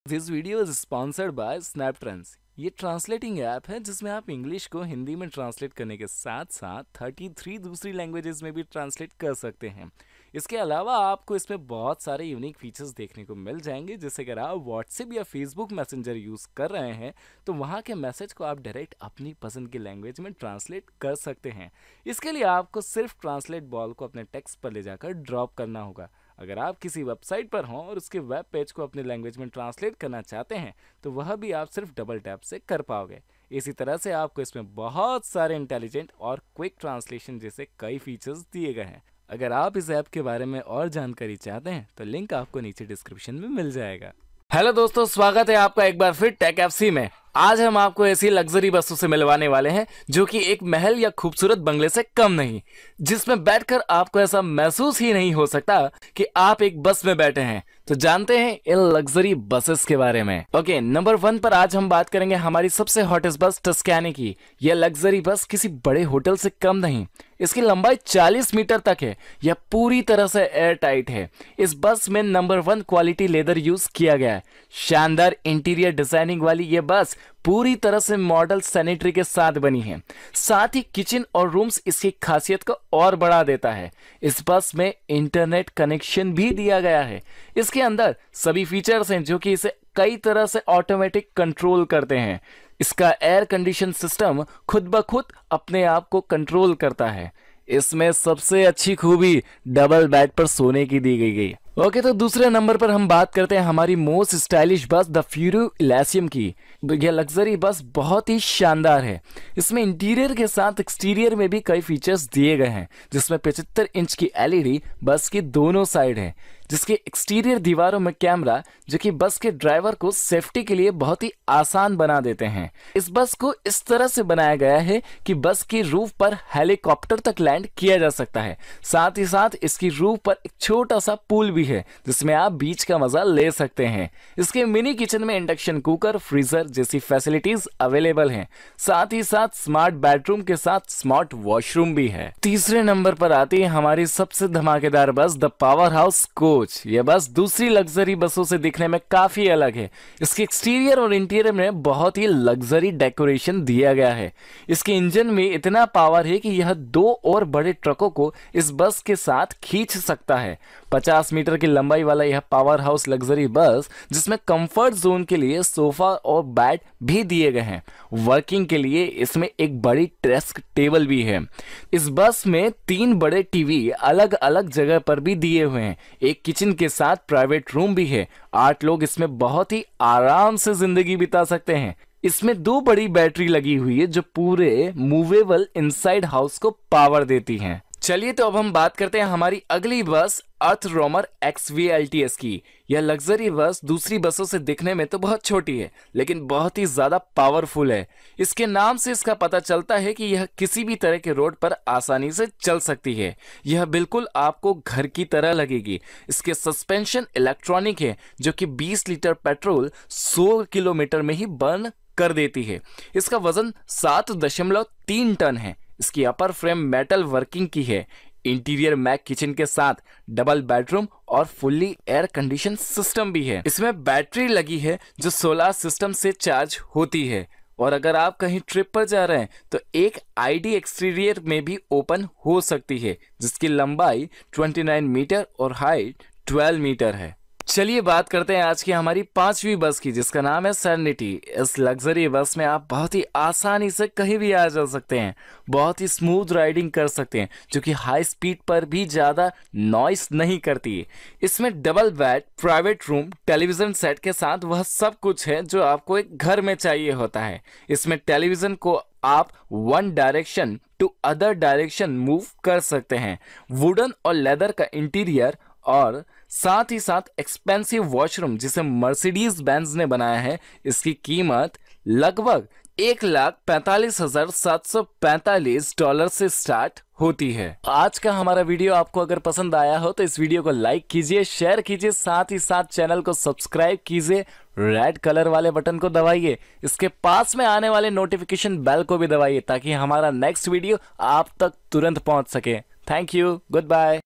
This video is sponsored by Snaptrends. ये translating app है जिसमें आप इंग्लिश को हिंदी में ट्रांसलेट करने के साथ साथ 33 दूसरी लैंग्वेजेस में भी ट्रांसलेट कर सकते हैं। इसके अलावा आपको इसमें बहुत सारे यूनिक फीचर्स देखने को मिल जाएंगे, जैसे अगर आप व्हाट्सएप या फेसबुक मैसेंजर यूज़ कर रहे हैं तो वहाँ के मैसेज को आप डायरेक्ट अपनी पसंद की लैंग्वेज में ट्रांसलेट कर सकते हैं। इसके लिए आपको सिर्फ ट्रांसलेट बॉल को अपने टेक्स्ट पर ले जाकर ड्रॉप करना होगा। अगर आप किसी वेबसाइट पर हों और उसके वेब पेज को अपनी लैंग्वेज में ट्रांसलेट करना चाहते हैं तो वह भी आप सिर्फ डबल टैप से कर पाओगे। इसी तरह से आपको इसमें बहुत सारे इंटेलिजेंट और क्विक ट्रांसलेशन जैसे कई फीचर्स दिए गए हैं। अगर आप इस ऐप के बारे में और जानकारी चाहते हैं तो लिंक आपको नीचे डिस्क्रिप्शन में मिल जाएगा। हेलो दोस्तों, स्वागत है आपका एक बार फिर टेक एफसी में। आज हम आपको ऐसी लग्जरी बसों से मिलवाने वाले हैं जो कि एक महल या खूबसूरत बंगले से कम नहीं, जिसमें बैठकर आपको ऐसा महसूस ही नहीं हो सकता कि आप एक बस में बैठे हैं। तो जानते हैं इन लग्जरी बसेस के बारे में। ओके, नंबर 1 पर आज हम बात करेंगे हमारी सबसे हॉटेस्ट बस टस्कैनी की। यह लग्जरी बस किसी बड़े होटल से कम नहीं, इसकी लंबाई 40 मीटर तक है। यह पूरी तरह से एयर टाइट है। इस बस में नंबर 1 क्वालिटी लेदर यूज किया गया है। शानदार इंटीरियर डिजाइनिंग वाली यह बस पूरी तरह से मॉडल सैनिटरी के साथ बनी है। साथ ही किचन और रूम्स इसकी खासियत को और बढ़ा देता है। इस बस में इंटरनेट कनेक्शन भी दिया गया है। इसके अंदर सभी फीचर्स हैं जो कि इसे कई तरह से ऑटोमेटिक कंट्रोल करते हैं। इसका एयर कंडीशन सिस्टम खुद ब खुद अपने आप को कंट्रोल करता है। इसमें सबसे अच्छी खूबी डबल बेड पर सोने की दी गई। ओके, तो दूसरे नंबर पर हम बात करते हैं हमारी most stylish bus the Furo Elysium की। यह लग्जरी बस बहुत ही शानदार है। इसमें इंटीरियर के साथ एक्सटीरियर में भी कई फीचर्स दिए गए हैं, जिसमें 75 इंच की एलईडी बस की दोनों साइड है, जिसके एक्सटीरियर दीवारों में कैमरा जो कि बस के ड्राइवर को सेफ्टी के लिए बहुत ही आसान बना देते हैं। इस बस को इस तरह से बनाया गया है कि बस की रूफ पर हेलीकॉप्टर तक लैंड किया जा सकता है। साथ ही साथ इसकी रूफ पर एक छोटा सा पूल भी है जिसमें आप बीच का मजा ले सकते हैं। इसके मिनी किचन में इंडक्शन कुकर, फ्रीजर जैसी फैसिलिटीज अवेलेबल हैं। साथ ही साथ स्मार्ट बेडरूम के साथ स्मार्ट वॉशरूम भी है। तीसरे नंबर पर आती है हमारी सबसे धमाकेदार बस द पावर हाउस कोच। यह बस दूसरी लग्जरी बसों से दिखने में काफी अलग है। इसके एक्सटीरियर और इंटीरियर में बहुत ही लग्जरी डेकोरेशन दिया गया है। इसके इंजन में इतना पावर है कि यह 2 और बड़े ट्रकों को इस बस के साथ खींच सकता है। 50 मीटर की लंबाई वाला यह पावर हाउस लग्जरी बस, जिसमें कंफर्ट जोन के लिए सोफा और बेड भी दिए गए हैं। वर्किंग के लिए इसमें एक बड़ी डेस्क टेबल भी है। इस बस में 3 बड़े टीवी अलग अलग जगह पर भी दिए हुए हैं। एक किचन के साथ प्राइवेट रूम भी है। 8 लोग इसमें बहुत ही आराम से जिंदगी बिता सकते हैं। इसमें 2 बड़ी बैटरी लगी हुई है जो पूरे मूवेबल इनसाइड हाउस को पावर देती हैं। चलिए, तो अब हम बात करते हैं हमारी अगली बस अर्थ रोमर XVLTS की। यह लग्जरी बस दूसरी बसों से दिखने में तो बहुत छोटी है, लेकिन बहुत ही ज्यादा पावरफुल है। इसके नाम से इसका पता चलता है कि यह किसी भी तरह के रोड पर आसानी से चल सकती है। यह बिल्कुल आपको घर की तरह लगेगी। इसके सस्पेंशन इलेक्ट्रॉनिक है जो कि 20 लीटर पेट्रोल 100 किलोमीटर में ही बर्न कर देती है। इसका वजन 7.3 टन है। इसकी अपर फ्रेम मेटल वर्किंग की है। इंटीरियर मैक किचन के साथ डबल बेडरूम और फुल्ली एयर कंडीशन सिस्टम भी है। इसमें बैटरी लगी है जो सोलर सिस्टम से चार्ज होती है। और अगर आप कहीं ट्रिप पर जा रहे हैं तो एक आईडी एक्सटीरियर में भी ओपन हो सकती है, जिसकी लंबाई 29 मीटर और हाइट 12 मीटर है। चलिए बात करते हैं आज की हमारी 5वीं बस की, जिसका नाम है सेरेनिटी। इस लग्जरी बस में आप बहुत ही आसानी से कहीं भी आ जा सकते हैं। बहुत ही स्मूथ राइडिंग कर सकते हैं जो कि हाई स्पीड पर भी ज़्यादा नॉइस नहीं करती है। इसमें double bed, private room, television set के साथ वह सब कुछ है जो आपको एक घर में चाहिए होता है। इसमें टेलीविज़न को आप 1 direction to other direction move कर सकते हैं। वुडन और लेदर का इंटीरियर और साथ ही साथ एक्सपेंसिव वॉशरूम जिसे मर्सिडीज बेंज ने बनाया है। इसकी कीमत लगभग $1,45,745 से स्टार्ट होती है। आज का हमारा वीडियो आपको अगर पसंद आया हो तो इस वीडियो को लाइक कीजिए, शेयर कीजिए, साथ ही साथ चैनल को सब्सक्राइब कीजिए। रेड कलर वाले बटन को दबाइए। इसके पास में आने वाले नोटिफिकेशन बेल को भी दबाइए ताकि हमारा नेक्स्ट वीडियो आप तक तुरंत पहुंच सके। Thank you, good bye.